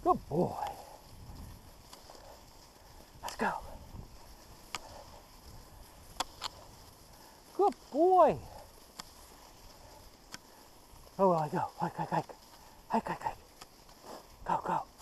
Good boy. Let's go. Good boy. Oh, I go. Hike, hike, hike. Hike, hike, hike. Go, go.